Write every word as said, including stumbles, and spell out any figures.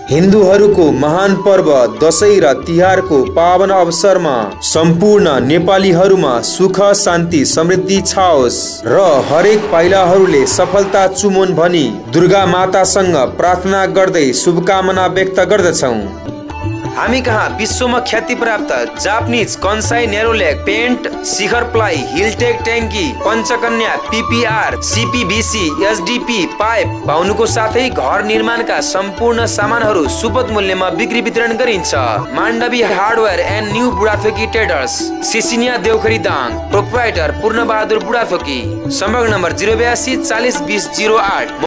हिन्दूहरूको महान पर्व दशैं र तिहारको पावन अवसरमा सम्पूर्ण नेपालीहरूमा सुख शान्ति समृद्धि छाओस् र हरेक पाइलाहरूले सफलता चुमोन् भनी दुर्गा मातासँग प्रार्थना गर्दै शुभकामना व्यक्त गर्दछौं। हामी कहाँ विश्वमा ख्याति प्राप्त Japanese Kansai Nerolac paint, Shikhar ply, Hilltech ट्याङ्की, Panchakanya, PPR, CPVC, SDP pipe पाउनुको साथै घर निर्माणका सम्पूर्ण सामानहरू सुपथ मूल्यमा बिक्री वितरण गरिन्छ। Mandavi hardware and new Budhathoki traders, Sisiniya Deukhuri Dang, proprietor Purna Bahadur Budhathoki. सम्पर्क नम्बर जीरो बयासी चालीस बीस जीरो आठ।